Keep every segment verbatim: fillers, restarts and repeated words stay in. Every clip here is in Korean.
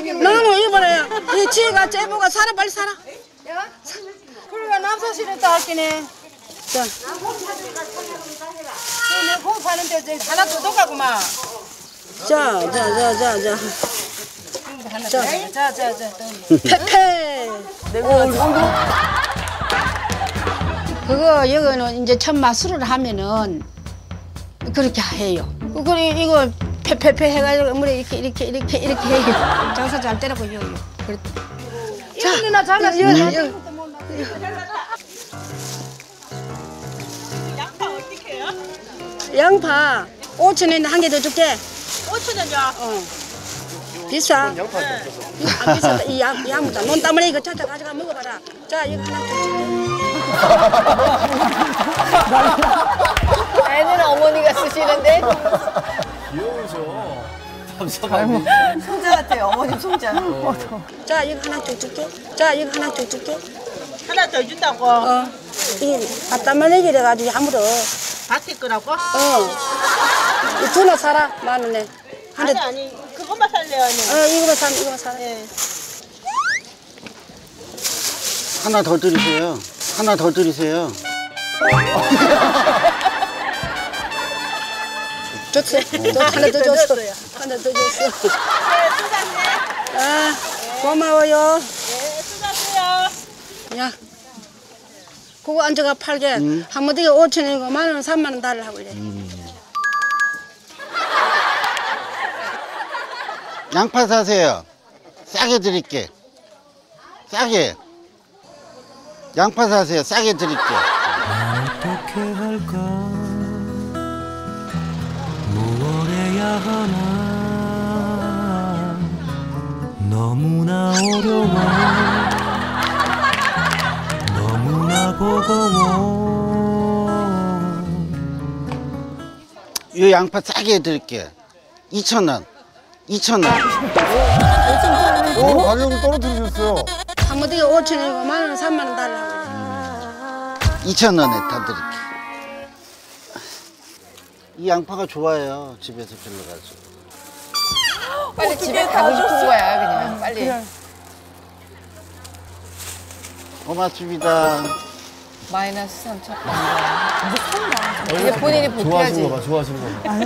너는 이번에 이 지가 째보가 살아 빨리 살아. 그러니까 남사실에다 할게네. 자, 내 공 파는데 이제 하나 더 덕가구만. 자, 자, 자, 자, 자. 자, 자, 자, 자. 페페. 그거 이거는 이제 첫 마술을 하면은 그렇게 해요. 그리고 이거 페페페 해가지고 물에 이렇게 이렇게 이렇게 이렇게 해요. 장사 잘 되라고 요요. 자, 누나 잘랐어. 양파 어떻게 해요? 양파 오천 원에 한 개 더 줄게. 오천 원요. 어. 비싸? 안 비싸다. 이 양, 양보다. 논 따머리 이거 찾아 가져가 먹어봐라. 자, 이거 하나 더 줄게. 애는 어머니가 쓰시는데. 귀여우셔. 잠시만요. 손자 같아요. 어머님 손자. 자, 이거 하나 더 줄게. 자, 이거 하나 더 줄게. 하나 더 준다고. 어. 이 갖다만 얘기해가지고 아무도. 밭에 거라고? 어. 이 두나 사라, 만 원에. 한 아니 대. 아니 그것만 살래요 언니. 어, 이거만 사, 이거만 사라. 네. 하나 더 드리세요. 하나 더 드리세요. 좋지? 또 하나 더 줬어. 하나 더 줬어. 네 수고하세요. 아, 고마워요. 네 수고하세요. 야, 그거 앉아가 팔게. 음. 한 무더기에 오천 원이고 만 원, 삼만 원 달라고 그래. 음. 양파 사세요. 싸게 드릴게. 싸게. 양파 사세요. 싸게 드릴게. 어떻게 할까 무얼 해야 하나 너무나 어려워 너무나 버거워 이 양파 싸게 드릴게. 이천 원. 이천 원. 오, 가격을 떨어뜨리셨어요. 한 무더기에 오천 원이고 만 원, 삼만 원 달라고 그래. 이천 원에 다 드릴게. 이 양파가 좋아요. 집에서 길러가지고. 빨리 집에 가고 싶은 거야, 그냥. 빨리. 고맙습니다. 마이너스 삼천. 이제 산다. 이제 본인이 복귀하지. 좋아하시는 거 봐, 좋아하시는 거 봐.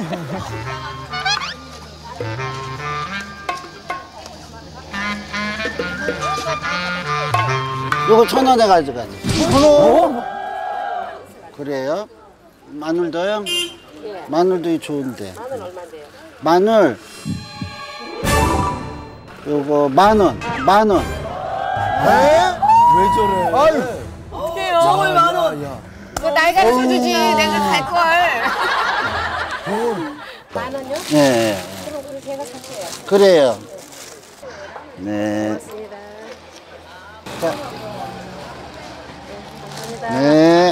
요거 천 원에 가져가지. 천 원? 그래요? 마늘 더요? 마늘도 좋은데. 마늘 얼마인데요? 마늘. 요거 만 원. 만 원. 왜 저래? 아유, 어떡해요? 저걸 만 원. 그거 날 가르쳐주지. 내가 갈걸. 만 원요? 네. 그럼 그럼 제가 살게요. 그래요. 네. 고맙습니다. 자. 네.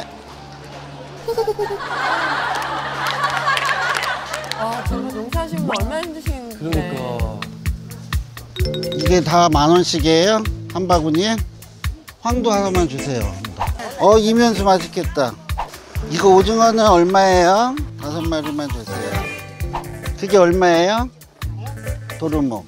아, 정말 농사하시는 분 얼마나 힘드신데. 그러니까. 이게 다 만 원씩이에요? 한 바구니에? 황도 하나만 주세요. 어, 이면수 맛있겠다. 이거 오징어는 얼마예요? 다섯 마리만 주세요. 그게 얼마예요? 도루묵.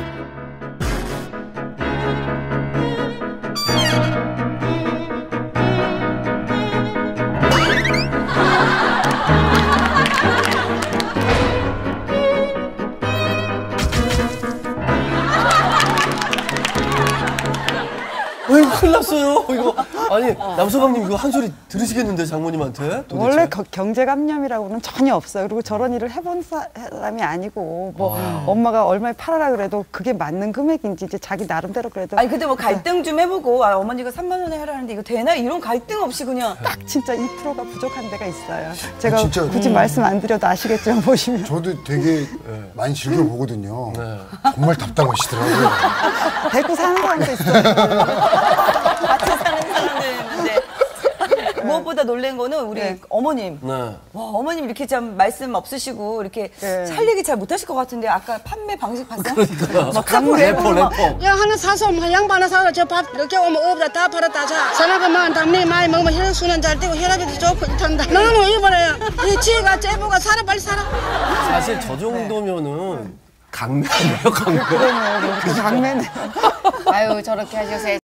왜 큰일 났어요? 이거 아니 남서방님 이거 한 소리 들으시겠는데 장모님한테? 도대체? 원래 거, 경제감념이라고는 전혀 없어요. 그리고 저런 일을 해본 사람이 아니고 뭐 와. 엄마가 얼마에 팔아라 그래도 그게 맞는 금액인지 이제 자기 나름대로 그래도 아니 근데 뭐 갈등 좀 해보고 아, 어머니가 삼만 원에 하라는데 이거 되나? 이런 갈등 없이 그냥 딱 진짜 이 퍼센트가 부족한 데가 있어요. 제가 진짜. 굳이 음. 말씀 안 드려도 아시겠지만 보시면 저도 되게 많이 즐겨보거든요. 네. 정말 답답하시더라고요. 데리고 사는 사람도 있어요. 같이 사는 사람들 있는데 무엇보다 놀란 거는 우리 네. 어머님. 네. 와 어머님 이렇게 참 말씀 없으시고 이렇게 네. 살 얘기 잘 못하실 것 같은데 아까 판매 방식 봤어요? 그러니까. 막 래퍼 래퍼 래퍼. 야, 하나 사서 뭐 양반 하나 사서 저 밥 이렇게 오면 업다 다 팔았다. 자, 사나그만 담내 많이 먹으면 혈액순환 잘 되고 혈압이 좋고 이런다. 너는 이번에 이 지가 째보가 살아 빨리 살아. 사실 저 정도면은 강매네요, 강매. 그러네요. 강매네. 아유 저렇게 하셔서